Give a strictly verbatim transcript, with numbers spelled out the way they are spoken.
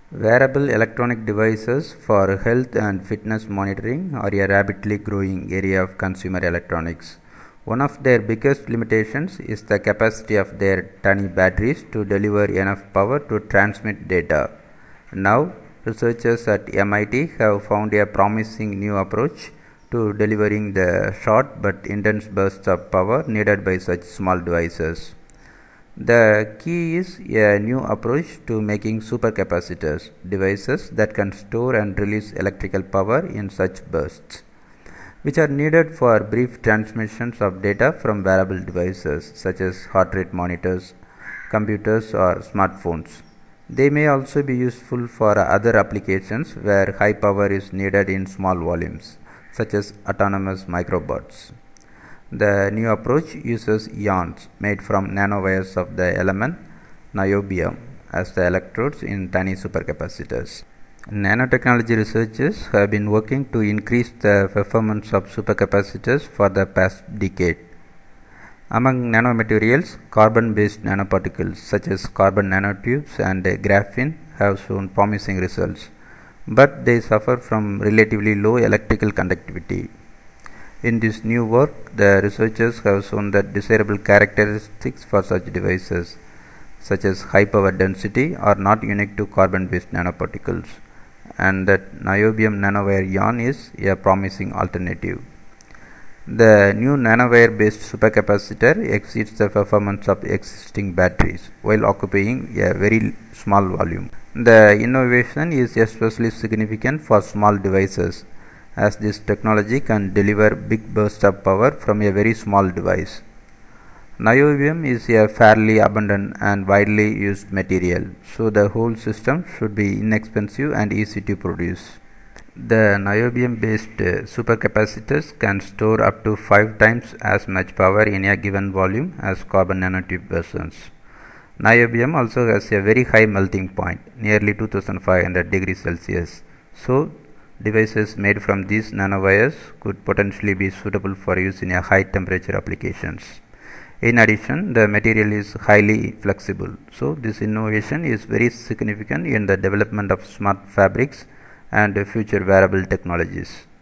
Wearable electronic devices for health and fitness monitoring are a rapidly growing area of consumer electronics. One of their biggest limitations is the capacity of their tiny batteries to deliver enough power to transmit data. Now, researchers at M I T have found a promising new approach to delivering the short but intense bursts of power needed by such small devices. The key is a new approach to making supercapacitors, devices that can store and release electrical power in such bursts, which are needed for brief transmissions of data from wearable devices such as heart rate monitors, computers, or smartphones. They may also be useful for other applications where high power is needed in small volumes, such as autonomous microrobots. The new approach uses ions made from nanowires of the element niobium as the electrodes in tiny supercapacitors. Nanotechnology researchers have been working to increase the performance of supercapacitors for the past decade. Among nanomaterials, carbon-based nanoparticles such as carbon nanotubes and graphene have shown promising results, but they suffer from relatively low electrical conductivity. In this new work, the researchers have shown that desirable characteristics for such devices, such as high power density, are not unique to carbon-based nanoparticles, and that Niobium Nanowire ion is a promising alternative. The new nanowire-based supercapacitor exceeds the performance of existing batteries while occupying a very small volume. The innovation is especially significant for small devices, as this technology can deliver big bursts of power from a very small device. Niobium is a fairly abundant and widely used material, so the whole system should be inexpensive and easy to produce. The niobium-based uh, supercapacitors can store up to five times as much power in a given volume as carbon nanotube versions. Niobium also has a very high melting point, nearly two thousand five hundred degrees Celsius, so devices made from these nanowires could potentially be suitable for use in a high temperature applications. In addition, the material is highly flexible, so this innovation is very significant in the development of smart fabrics and future wearable technologies.